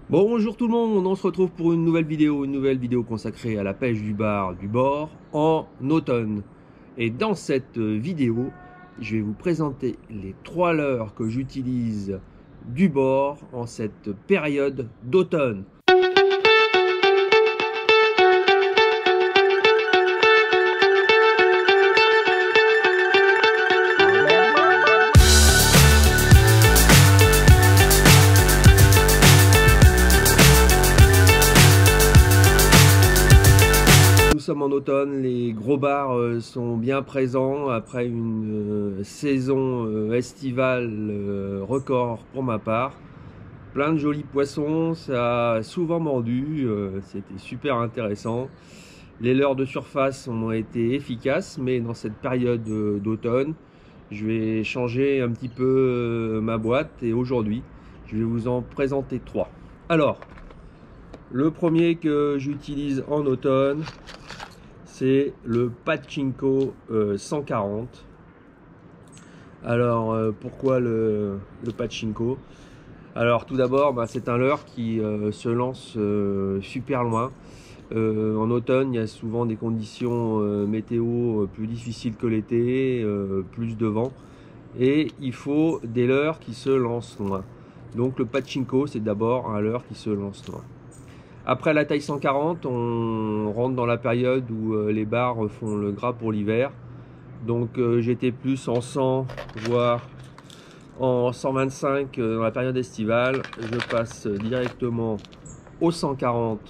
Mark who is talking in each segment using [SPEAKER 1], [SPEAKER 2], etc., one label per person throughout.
[SPEAKER 1] Bon, bonjour tout le monde, on se retrouve pour une nouvelle vidéo consacrée à la pêche du bar du bord en automne. Et dans cette vidéo, je vais vous présenter les 3 leurres que j'utilise du bord en cette période d'automne. Nous sommes en automne, les gros bars sont bien présents après une saison estivale record pour ma part. Plein de jolis poissons, ça a souvent mordu, c'était super intéressant. Les leurres de surface ont été efficaces, mais dans cette période d'automne, je vais changer un petit peu ma boîte et aujourd'hui, je vais vous en présenter 3. Alors, le premier que j'utilise en automne, c'est le Pachinko 140. Alors pourquoi le Pachinko? Alors tout d'abord, c'est un leurre qui se lance super loin. En automne, il y a souvent des conditions météo plus difficiles que l'été, plus de vent. Et il faut des leurres qui se lancent loin. Donc le Pachinko, c'est d'abord un leurre qui se lance loin. Après la taille 140, on rentre dans la période où les bars font le gras pour l'hiver. Donc j'étais plus en 100, voire en 125 dans la période estivale. Je passe directement au 140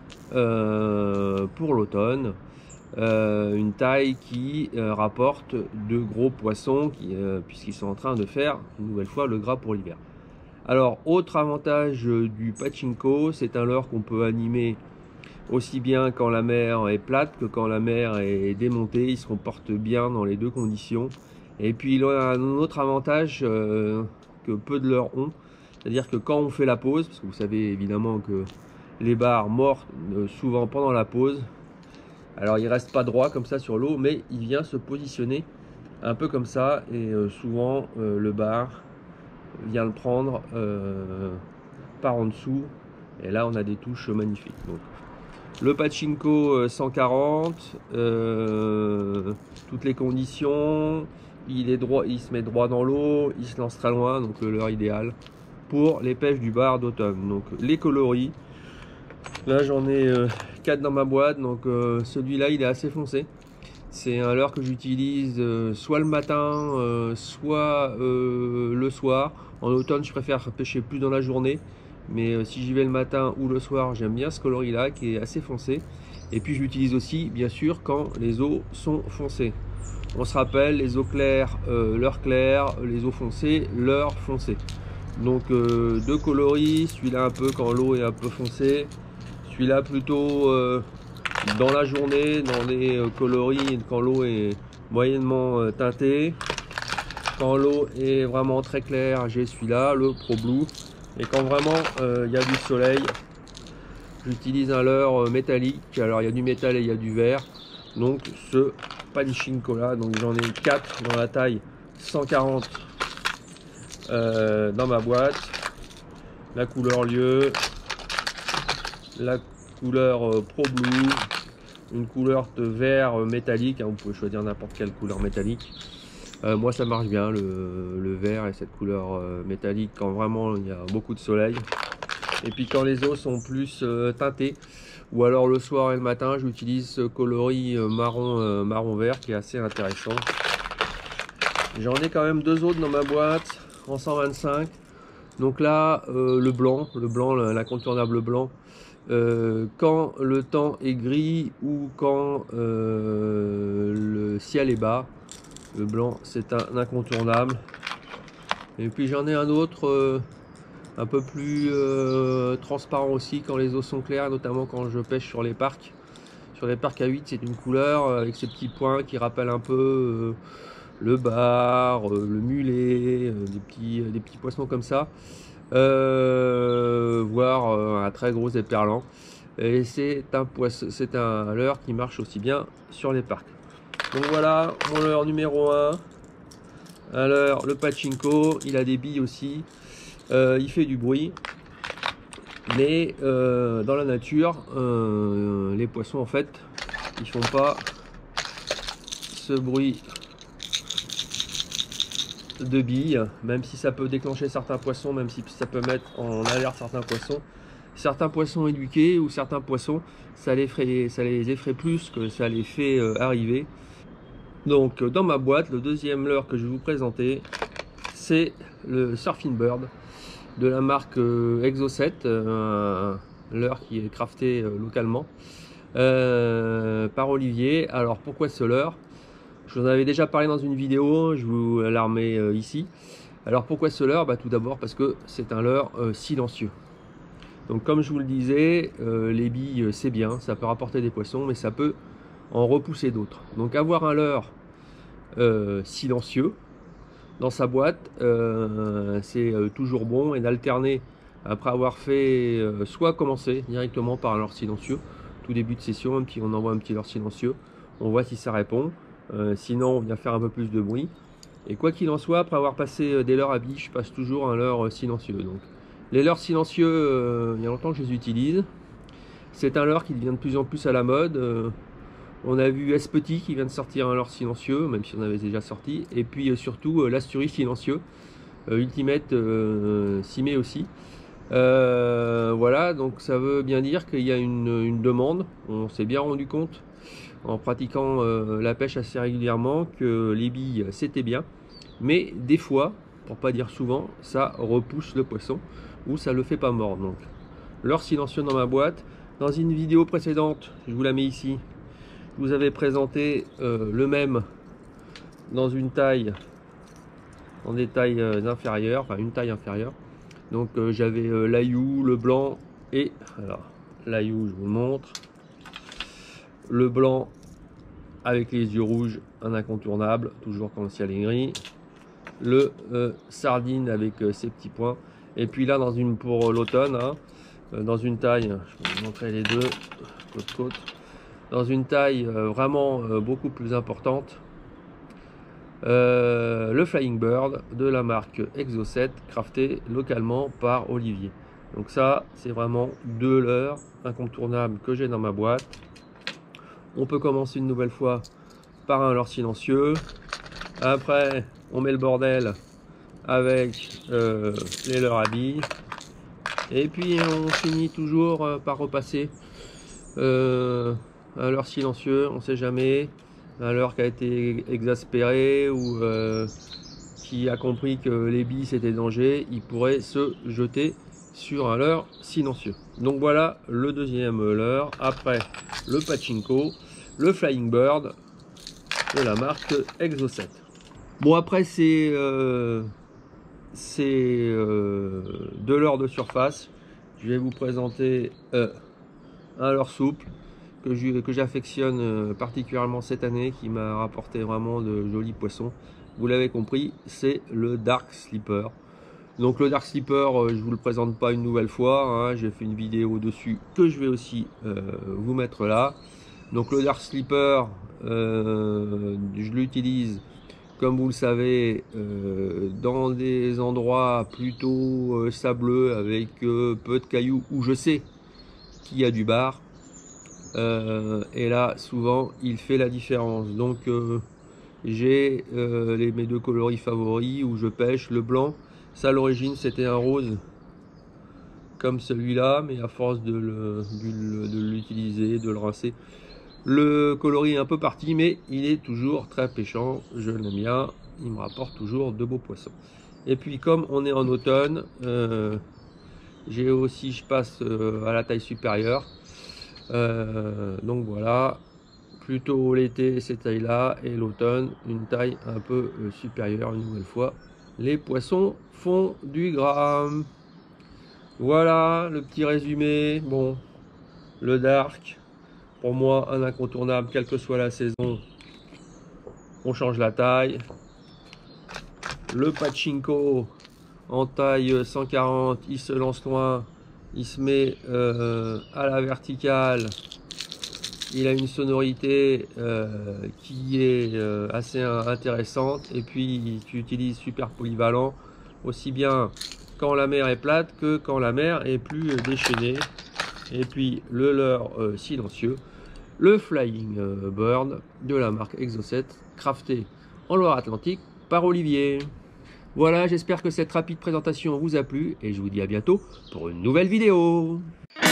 [SPEAKER 1] pour l'automne. Une taille qui rapporte de gros poissons puisqu'ils sont en train de faire une nouvelle fois le gras pour l'hiver. Alors, autre avantage du Pachinko, c'est un leurre qu'on peut animer aussi bien quand la mer est plate que quand la mer est démontée. Il se comporte bien dans les deux conditions. Et puis, il a un autre avantage que peu de leurres ont. C'est-à-dire que quand on fait la pause, parce que vous savez évidemment que les bars mordent souvent pendant la pause, alors il ne reste pas droit comme ça sur l'eau, mais il vient se positionner un peu comme ça. Et souvent, le bar vient le prendre par en dessous et là on a des touches magnifiques. Donc le Pachinko 140, toutes les conditions, il est droit, il se met droit dans l'eau, il se lance très loin, donc le leurre idéal pour les pêches du bar d'automne. Donc les coloris, là j'en ai 4 dans ma boîte, donc celui-là il est assez foncé. C'est un leurre que j'utilise soit le matin, soit le soir. En automne, je préfère pêcher plus dans la journée. Mais si j'y vais le matin ou le soir, j'aime bien ce coloris-là qui est assez foncé. Et puis, je l'utilise aussi, bien sûr, quand les eaux sont foncées. On se rappelle, les eaux claires, leurre clair, les eaux foncées, leurre foncé. Donc, deux coloris. Celui-là un peu quand l'eau est un peu foncée. Celui-là plutôt dans la journée, dans les coloris, quand l'eau est moyennement teintée. Quand l'eau est vraiment très claire, j'ai celui-là, le Pro Blue. Et quand vraiment il y a du soleil, j'utilise un leurre métallique. Alors il y a du métal et il y a du verre. Donc ce Pachinko là, donc j'en ai 4 dans la taille 140 dans ma boîte. La couleur lieu, la couleur Pro Blue, une couleur de vert métallique, vous pouvez choisir n'importe quelle couleur métallique. Moi ça marche bien le vert et cette couleur métallique quand vraiment il y a beaucoup de soleil. Et puis quand les eaux sont plus teintées, ou alors le soir et le matin, j'utilise ce coloris marron vert qui est assez intéressant. J'en ai quand même 2 autres dans ma boîte en 125. Donc là le blanc, l'incontournable blanc. Quand le temps est gris ou quand le ciel est bas, le blanc c'est un incontournable. Et puis j'en ai un autre un peu plus transparent aussi quand les eaux sont claires, notamment quand je pêche sur les parcs. Sur les parcs à 8, c'est une couleur avec ces petits points qui rappellent un peu le bar, le mulet, des petits poissons comme ça. Voire un très gros éperlan. Et c'est un leurre qui marche aussi bien sur les parcs. Donc voilà mon leurre numéro 1. Un leurre, le Pachinko, il a des billes aussi. Il fait du bruit. Mais dans la nature, les poissons en fait, ils font pas ce bruit de billes, même si ça peut déclencher certains poissons, même si ça peut mettre en alerte certains poissons. Certains poissons éduqués ou certains poissons, ça les effraie plus que ça les fait arriver. Donc dans ma boîte, le deuxième leurre que je vais vous présenter, c'est le Surfing Bird de la marque Exo 7, un leurre qui est crafté localement par Olivier. Alors pourquoi ce leurre? Je vous en avais déjà parlé dans une vidéo, je vous la remets ici. Alors pourquoi ce leurre? Tout d'abord parce que c'est un leurre silencieux. Donc comme je vous le disais, les billes c'est bien, ça peut rapporter des poissons, mais ça peut en repousser d'autres. Donc avoir un leurre silencieux dans sa boîte, c'est toujours bon, et d'alterner après avoir fait, soit commencer directement par un leurre silencieux, tout début de session, puis on envoie un petit leurre silencieux, on voit si ça répond. Sinon on vient faire un peu plus de bruit, et quoi qu'il en soit, après avoir passé des leurres à billes, je passe toujours un leurre silencieux. Donc les leurres silencieux, il y a longtemps que je les utilise. C'est un leurre qui devient de plus en plus à la mode. On a vu S-Petit qui vient de sortir un leurre silencieux, même si on avait déjà sorti, et puis surtout l'Asturie silencieux, Ultimate s'y met aussi. Voilà, donc ça veut bien dire qu'il y a une demande. On s'est bien rendu compte en pratiquant la pêche assez régulièrement que les billes c'était bien, mais des fois, pour pas dire souvent, ça repousse le poisson ou ça le fait pas mordre. Donc leurre silencieux dans ma boîte. Dans une vidéo précédente, je vous la mets ici, je vous avais présenté le même dans une taille, dans des tailles inférieures, enfin une taille inférieure. Donc j'avais l'Aïou, le blanc, et alors l'Aïou je vous le montre, le blanc avec les yeux rouges, un incontournable, toujours quand le ciel est gris. Le sardine avec ses petits points. Et puis là, dans une pour l'automne, hein, dans une taille, je vais vous montrer les deux, côte côte, dans une taille vraiment beaucoup plus importante, le Flying Bird de la marque Exo 7, crafté localement par Olivier. Donc ça, c'est vraiment deux leurres incontournables que j'ai dans ma boîte. On peut commencer une nouvelle fois par un leurre silencieux. Après, on met le bordel avec les leurres à billes. Et puis, on finit toujours par repasser un leurre silencieux. On ne sait jamais. Un leurre qui a été exaspéré ou qui a compris que les billes c'était danger, il pourrait se jeter sur un leurre silencieux. Donc voilà le deuxième leurre. Après le pachinko, le Flying Bird de la marque Exo 7. Bon, après c'est deux leurres de surface. Je vais vous présenter un leurre souple que j'affectionne particulièrement cette année, qui m'a rapporté vraiment de jolis poissons. Vous l'avez compris, c'est le Dark Slipper. Donc le Dark Slipper, je vous le présente pas une nouvelle fois, hein, j'ai fait une vidéo dessus que je vais aussi vous mettre là. Donc le Dark Slipper, je l'utilise, comme vous le savez, dans des endroits plutôt sableux avec peu de cailloux, où je sais qu'il y a du bar. Et là souvent il fait la différence. Donc j'ai mes deux coloris favoris où je pêche. Le blanc, ça à l'origine c'était un rose comme celui-là, mais à force de l'utiliser, de le rincer, le coloris est un peu parti, mais il est toujours très pêchant. Je l'aime bien, il me rapporte toujours de beaux poissons. Et puis comme on est en automne, j'ai aussi, je passe à la taille supérieure. Donc voilà, plutôt l'été cette taille là, et l'automne une taille un peu supérieure. Une nouvelle fois, les poissons font du gras. Voilà le petit résumé. Bon, le Dark, pour moi un incontournable, quelle que soit la saison, on change la taille. Le pachinko en taille 140, il se lance loin, il se met à la verticale, il a une sonorité qui est assez intéressante, et puis tu utilises super polyvalent, aussi bien quand la mer est plate que quand la mer est plus déchaînée. Et puis le leurre silencieux, le Flying Bird de la marque Exocet, crafté en Loire-Atlantique par Olivier. Voilà, j'espère que cette rapide présentation vous a plu et je vous dis à bientôt pour une nouvelle vidéo.